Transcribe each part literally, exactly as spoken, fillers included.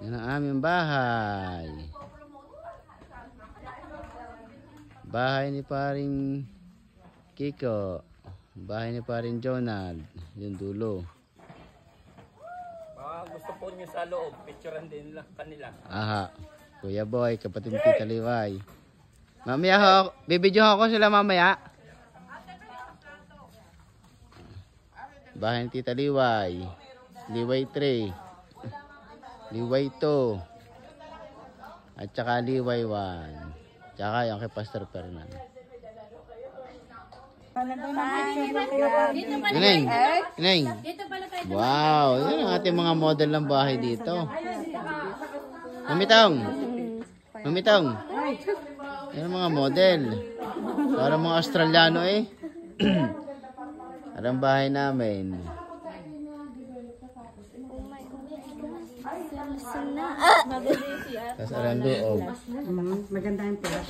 Yan ang aming bahay. Bahay ni paring Kiko. Bahay ni paring Jonald. Yung dulo. Ah, gusto po niyo sa loob. Picturean din lang kanila. Aha. Kuya Boy, kapatid ni Tita Liway. Mamaya ho, bibidyo ako sila mamaya. Bahay ni Tita Liway. Liway three. Liway two. At saka Liway one. Tsaka yung kay Pastor Fernan. Ineng, Ineng. Wow, yun ang ating mga model ng bahay dito. Mamitong. Mamitong. Yan ang mga model. Para mga Australiano eh. Yan ang bahay namin. Tapos alam loob. Maganda yung pala.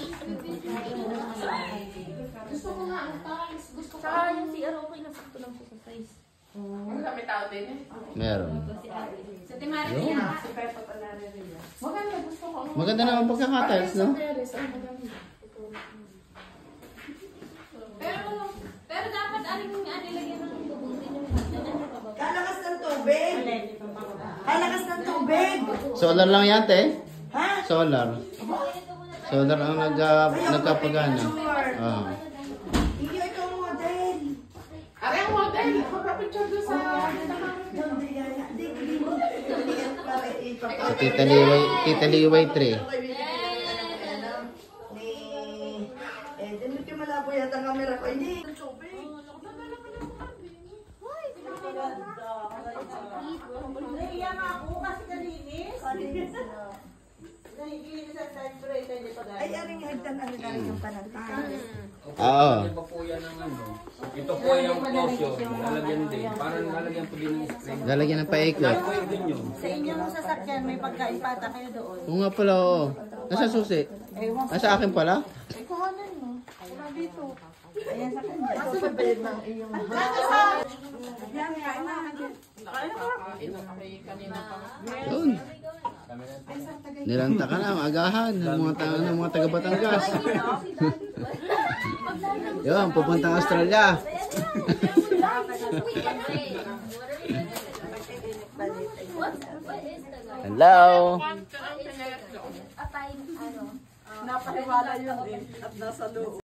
Gusto ko nga ang tiles. Gusto ko. Saka yung C R okay na sakto lang po sa size. Ang dami tao din eh. Meron. Sa Timari niya. Si Pepa pa na rin niya. Maganda gusto ko. Maganda naman pagkakatiles, no? Pero, pero dapat aling nga nilagyan ng tubig din yung Kalakas ng tubig. Kalakas ng tubig. Solar lang yan, te. Ha? Solar. Solar ang nag, uh, nagkapagana. Ah. Hindi ito ang model. Are ang model. Magpapicture doon sa... Sa Tita Liway, Tita Liway three. Eh, din mo malabo yata ang camera ko. Hindi. Naiiyak ako kasi kalinis. Ay, aring hagdan ang rin yung panantay. Oo. Iba po yan ang ano. Ito po yung closure. Lalagyan din. Parang lalagyan po din ng string. Lalagyan ng paikot. Lalagyan din yun. Sa inyong sasakyan, may pagkaipata kayo doon. Oo nga pala, oo. Nasa susi? Nasa akin pala? Ay, kuhanan mo. Wala dito. Ayan sa kanya. Ito sa bed ng iyong... Yan, kain na. Doon. Nilanta ka na, agahan ng mga, taga, ng mga taga Batangas. Yun, pupuntang Australia. Hello. Napaliwala yun eh. At nasa loob.